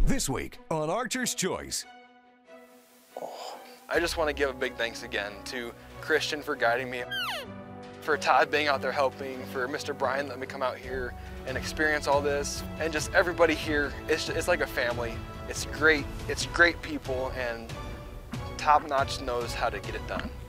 This week on Archer's Choice. I just want to give a big thanks again to Christian for guiding me, for Todd being out there helping, for Mr. Brian letting me come out here and experience all this, and just everybody here. It's like a family. It's great people, and Top Notch knows how to get it done.